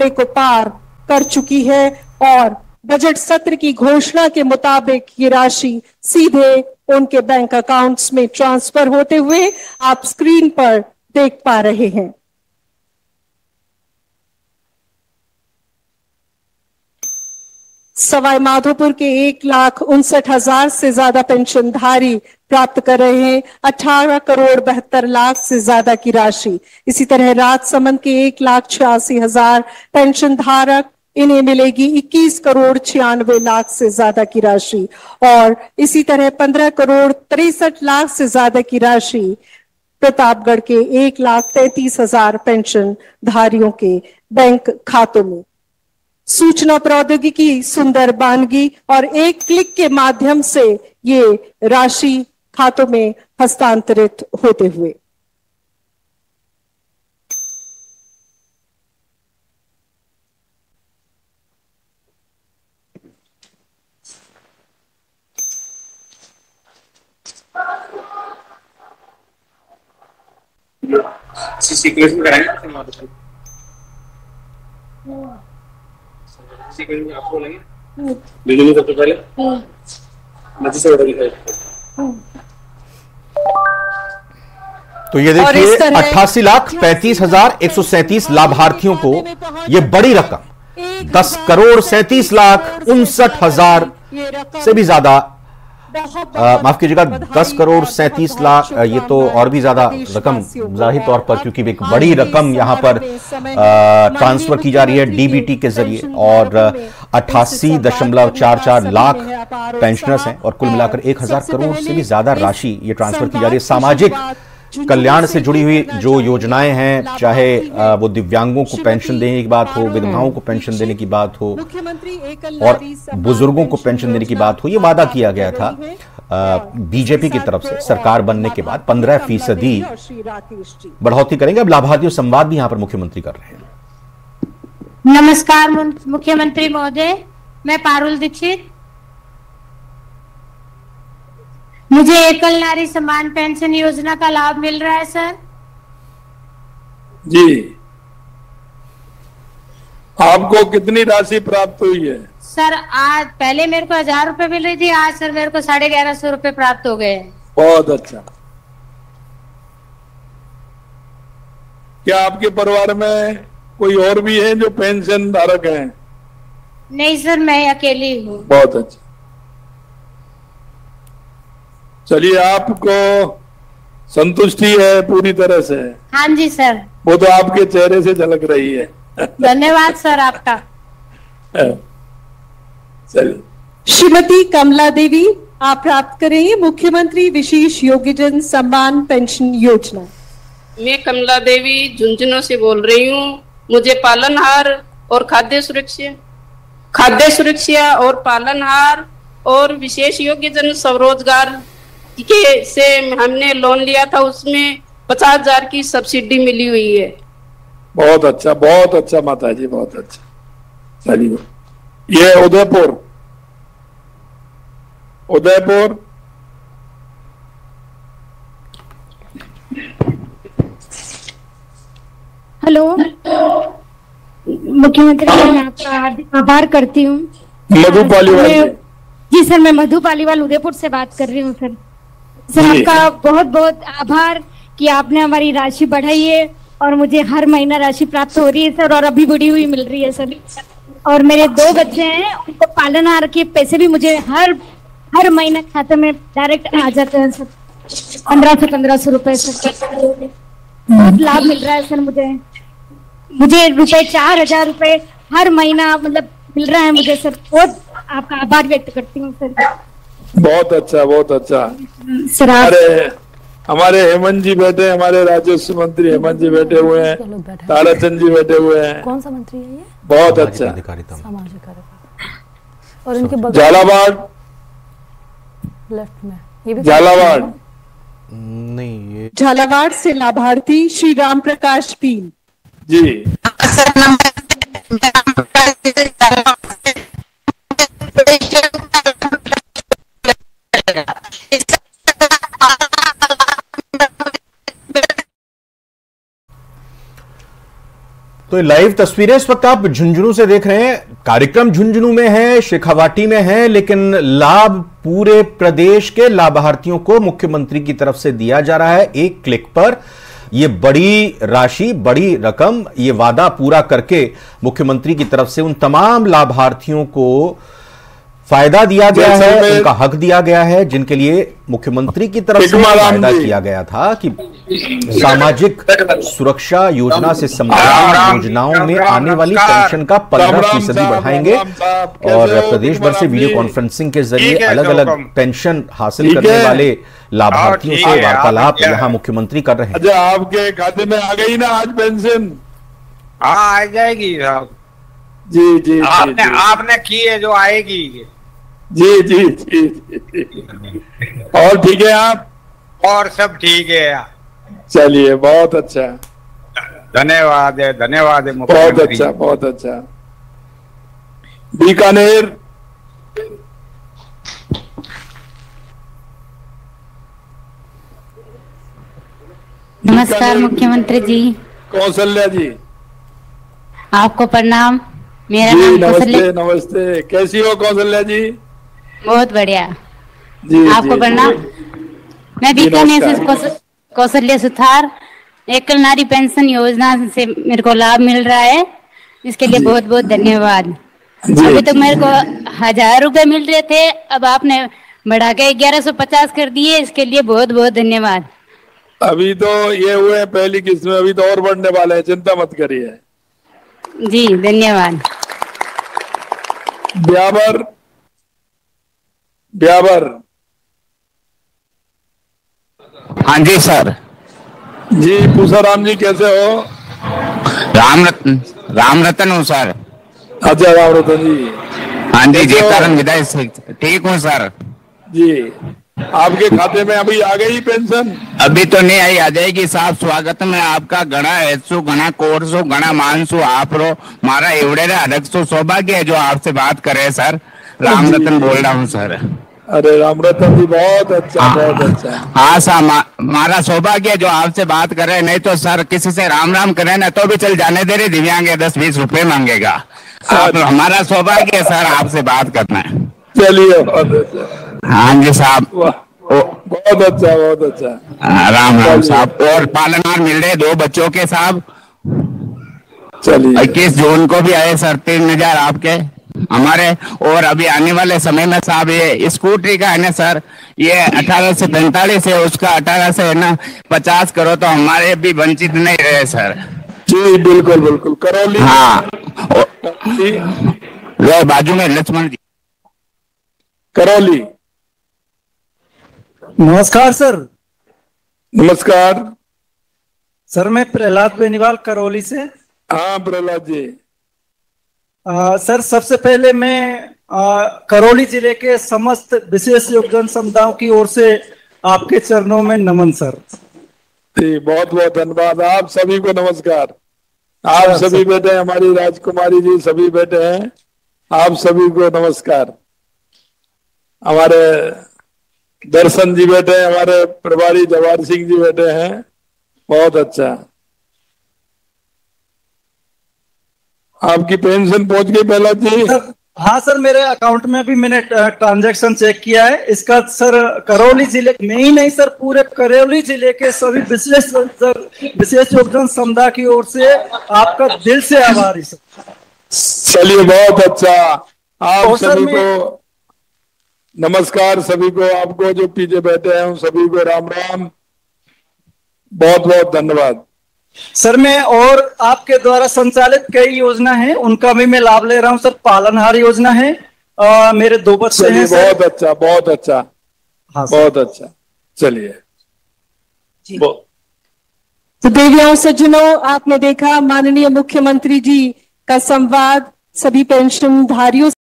आंकड़े को पार कर चुकी है और बजट सत्र की घोषणा के मुताबिक ये राशि सीधे उनके बैंक अकाउंट्स में ट्रांसफर होते हुए आप स्क्रीन पर देख पा रहे हैं। सवाई माधोपुर के 1,59,000 से ज्यादा पेंशनधारी प्राप्त कर रहे हैं 18,72,00,000 से ज्यादा की राशि। इसी तरह राजसमंद के 1,86,000 पेंशन धारक, इन्हें मिलेगी 21,96,00,000 से ज्यादा की राशि और इसी तरह 15,63,00,000 से ज्यादा की राशि प्रतापगढ़ के 1,33,000 पेंशन धारियों के बैंक खातों में। सूचना प्रौद्योगिकी सुंदर बानगी और एक क्लिक के माध्यम से ये राशि खातों में हस्तांतरित होते हुए। सीक्वेंस में कराएंगे आपको लगे बिजली सबसे पहले नदी से ऑर्डर दिखाई। तो ये देखिए 88,35,137 लाभार्थियों को ये बड़ी रकम 10,37,59,60,000 से भी ज्यादा, माफ कीजिएगा 10,37,00,000, ये तो और भी ज्यादा रकम जाहिर तौर पर, क्योंकि एक बड़ी रकम यहां पर ट्रांसफर की जा रही है डीबीटी के जरिए और 88.44 लाख पेंशनर्स हैं और कुल मिलाकर 1,000 करोड़ से भी ज्यादा राशि ये ट्रांसफर की जा रही है। सामाजिक कल्याण से जुड़ी हुई जो योजनाएं हैं, चाहे वो दिव्यांगों को पेंशन देने की बात हो, विधवाओं को पेंशन देने की बात हो और बुजुर्गों को पेंशन देने की बात हो, ये वादा किया गया था बीजेपी की तरफ से सरकार बनने के बाद 15% बढ़ोतरी करेंगे। अब लाभार्थियों संवाद भी यहां पर मुख्यमंत्री कर रहे हैं। नमस्कार मुख्यमंत्री महोदय, मैं पारुल दीक्षित। मुझे एकल नारी समान पेंशन योजना का लाभ मिल रहा है सर? जी। आपको कितनी राशि प्राप्त हुई है? सर आज पहले मेरे को 1,000 रुपए मिल रही थी, आज सर मेरे को 1150 रुपए प्राप्त हो गए। बहुत अच्छा। क्या आपके परिवार में कोई और भी है जो पेंशन धारक हैं? नहीं सर, मैं अकेली हूँ। बहुत अच्छा। चलिए, आपको संतुष्टि है पूरी तरह से? हाँ जी सर। वो तो आपके चेहरे से झलक रही है। धन्यवाद सर आपका। चलिए। श्रीमती कमला देवी, आप प्राप्त करेंगे मुख्यमंत्री विशेष योग्यजन सम्मान पेंशन योजना। मैं कमला देवी झुंझुनू से बोल रही हूँ। मुझे पालनहार और खाद्य सुरक्षा और पालनहार और विशेष योग्यजन स्वरोजगार के से हमने लोन लिया था, उसमें 50,000 की सब्सिडी मिली हुई है। बहुत अच्छा माता जी, बहुत अच्छा। चलिए, ये उदयपुर हेलो मुख्यमंत्री, मैं आपका हार्दिक आभार करती हूँ। मधु पालीवाल जी सर, मैं मधु पालीवाल उदयपुर से बात कर रही हूँ सर। सर आपका बहुत बहुत आभार कि आपने हमारी राशि बढ़ाई है और मुझे हर महीना राशि प्राप्त हो रही है सर, और अभी बढ़ी हुई मिल रही है सर। और मेरे 2 बच्चे हैं, उनको पालनहार के पैसे भी मुझे हर महीना खाते में डायरेक्ट आ जाते हैं सर, 1500 रुपए सर। बहुत लाभ मिल रहा है सर मुझे 4,000 रुपए हर महीना मतलब मिल रहा है मुझे सर। बहुत आपका आभार व्यक्त करती हूँ सर। बहुत अच्छा सर। अरे हमारे हेमंत जी बैठे, हमारे राजस्व मंत्री हेमंत जी बैठे हुए हैं, ताराचंद जी बैठे हुए हैं। कौन सा मंत्री है ये? बहुत अच्छा। और इनके बगल झालावाड़ लेफ्ट में ये भी झालावाड़ नहीं, ये झालावाड़ से लाभार्थी श्री राम प्रकाश पीन जी। तो ये लाइव तस्वीरें इस वक्त आप झुंझुनू से देख रहे हैं। कार्यक्रम झुंझुनू में है, शेखावाटी में है, लेकिन लाभ पूरे प्रदेश के लाभार्थियों को मुख्यमंत्री की तरफ से दिया जा रहा है एक क्लिक पर। ये बड़ी राशि, बड़ी रकम, ये वादा पूरा करके मुख्यमंत्री की तरफ से उन तमाम लाभार्थियों को फायदा दिया गया है, उनका हक दिया गया है, जिनके लिए मुख्यमंत्री की तरफ से वादा किया गया था कि सामाजिक सुरक्षा योजना से संबंधित योजनाओं में आने वाली पेंशन का 15% बढ़ाएंगे। और प्रदेश भर से वीडियो कॉन्फ्रेंसिंग के जरिए अलग अलग पेंशन हासिल करने वाले लाभार्थियों से वार्तालाप यहाँ मुख्यमंत्री कर रहे हैं। अच्छा, आपके खाते में आ गई ना आज पेंशन? हाँ, आ जाएगी साहब। जी जी, आपने की है जो आएगी। जी जी जी। और ठीक है आप? और सब ठीक है। चलिए, बहुत अच्छा, धन्यवाद है, धन्यवाद है। बहुत अच्छा, बहुत अच्छा। बीकानेर, नमस्कार मुख्यमंत्री जी। कौशल्या जी, आपको प्रणाम। मेरा जी नाम नमस्ते। नमस्ते, कैसी हो कौशल्या जी? बहुत बढ़िया जी। आपको प्रणाम। मैं बीकानेर से कौशल्या सुथार, एकल नारी पेंशन योजना से मेरे को लाभ मिल रहा है, इसके लिए बहुत बहुत धन्यवाद। अभी तक मेरे को 1000 रुपए मिल रहे थे, अब आपने बढ़ा के 1150 कर दिए, इसके लिए बहुत बहुत धन्यवाद। अभी तो ये हुए हैं पहली किस्त में, अभी तो और बढ़ने वाले हैं, चिंता मत करिए। जी धन्यवाद। ब्यावर, ब्यावर। हाँ जी सर। जी पूसाराम जी, कैसे हो? राम रतन हूँ सर। अच्छा, राम रतन जी। हाँ जी, जयकारण विधायक से ठीक हूँ सर। जी, आपके खाते में अभी आ गई पेंशन? अभी तो नहीं आई, आ जाएगी साहब। स्वागत में आपका घना हेतु, घना कोर्सो, घना मानसो आप रो मारा एवड़े अलग सो सौभाग्य है जो आपसे बात करे सर। राम रतन बोल रहा हूँ सर। अरे राम रतन जी, बहुत अच्छा, बहुत अच्छा। हाँ सर, हमारा सौभाग्य है जो आपसे बात करे, नहीं तो सर किसी से राम राम करे ना तो भी चल जाने दे रहे, दिव्यांग 10-20 रुपए मांगेगा। आप हमारा सौभाग्य है सर आपसे बात करना है। चलिए, बहुत अच्छा। हाँ जी साहब, बहुत अच्छा, बहुत अच्छा। राम राम साहब। और पालनहार मिल रहे 2 बच्चों के साहब। चलिए, 21 जून को भी आए सर 3000 आपके हमारे। और अभी आने वाले समय में साहब ये स्कूटरी का है ना सर, ये 18 से 45 है, उसका 18 से है ना 50 करो तो हमारे भी वंचित नहीं रहे सर। जी बिल्कुल बिल्कुल। करौली, हाँ, बाजू में लक्ष्मण जी। करौली। नमस्कार सर। नमस्कार सर, मैं प्रहलाद बेनीवाल करौली से। हाँ प्रहलाद जी। सर, सबसे पहले मैं करौली जिले के समस्त विशेष योगदान समुदायों की ओर से आपके चरणों में नमन सर। जी, बहुत बहुत धन्यवाद। आप सभी को नमस्कार। आप सभी बेटे, हमारी राजकुमारी जी सभी बेटे हैं, आप सभी को नमस्कार। हमारे दर्शन जी बेटे, हमारे प्रभारी जवाहर सिंह जी बेटे हैं, बहुत अच्छा। आपकी पेंशन पहुंच गई प्रहलाद जी? हाँ सर, मेरे अकाउंट में भी मैंने ट्रांजैक्शन चेक किया है इसका सर। करौली जिले में ही नहीं सर, पूरे करौली जिले के सभी विशेष योगदान समुदाय की ओर से आपका दिल से आभारी सर। चलिए, बहुत अच्छा। आप सभी को नमस्कार, सभी को, आपको जो पीछे बैठे हैं उन सभी को राम राम, बहुत बहुत धन्यवाद सर। मैं और आपके द्वारा संचालित कई योजना है, उनका भी मैं लाभ ले रहा हूं सर। पालनहार योजना है, मेरे 2 बच्चे हैं सर। बहुत अच्छा, बहुत अच्छा। हाँ, बहुत अच्छा। चलिए। तो देवियों सज्जनों, आपने देखा माननीय मुख्यमंत्री जी का संवाद सभी पेंशनधारियों